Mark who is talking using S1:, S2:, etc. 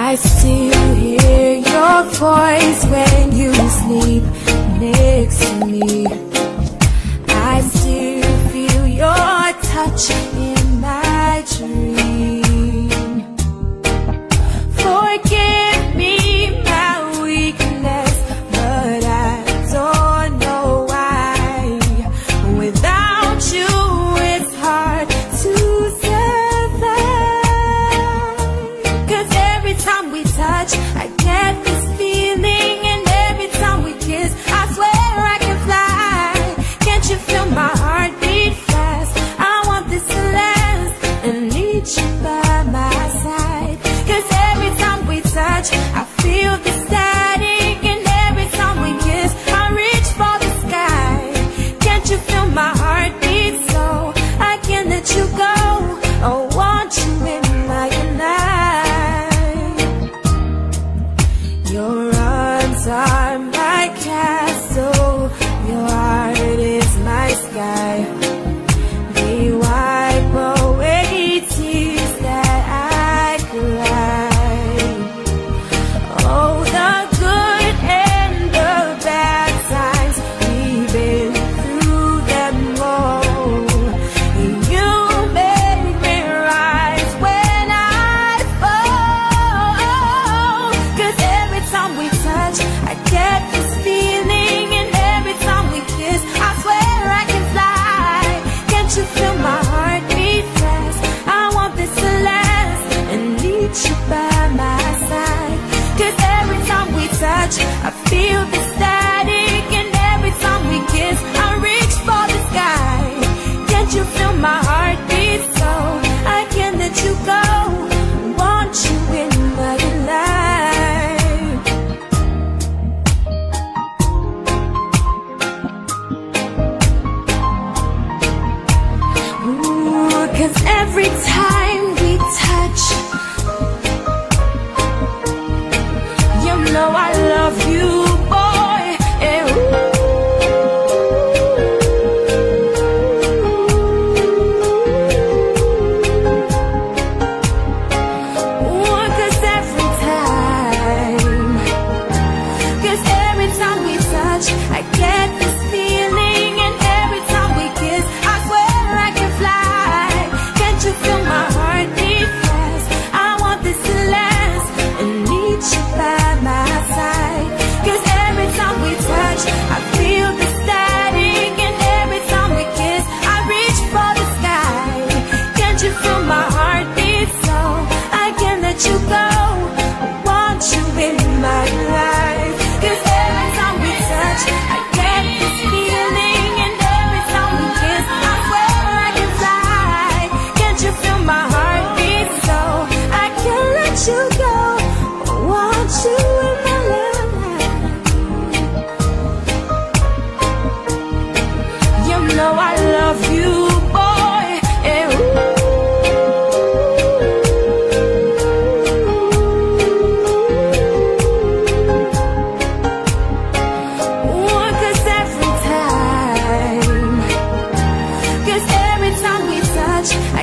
S1: I still hear your voice when you sleep next to me. I still feel your touch in my dream. Forgive me my weakness, but I don't know why. Without you, it's hard to survive. 'Cause every time we touch, I get this feeling, and every time we kiss, I swear I can fly. Can't you feel my heartbeat fast? I want this to last and need you by my side. 'Cause every time we touch, I feel the static, and every time we kiss, I reach for the sky. Can't you feel my heartbeat? So I can't let you go. I want you in my life. Your arms are my castle, your heart is my sky. They wipe away tears that I cry. Oh, the good and the bad times, we've been through them all. You make me rise when I fall. 'Cause every time we touch, I get this feeling, and every time we kiss, I swear I can fly. Can't you feel my heartbeat fast? I want this to last and need you by my side. 'Cause every time we touch, I feel the static, and every time we kiss, I reach for the sky. Can't you feel my heartbeat? So I can't let you go. Want you in my life. Ooh, 'cause every time we touch, you know I love you, boy. And ooh, 'cause every time we touch, I get this feeling, and every time we kiss, I swear I can fly. Can't you feel my heartbeat fast? I want this to last and need you by my side. 'Cause every time we touch, I feel the static, and every time we kiss, I reach for the sky. Can't you feel my heartbeat? So I can't let you go. I want you in my life. 'Cause every time we touch, I get this feeling, and every time we kiss, I swear I can fly. Can't you feel my heartbeat? So I can't let you go. I want you in my life. You know I love you, boy. And ooh, 'cause every time we touch, I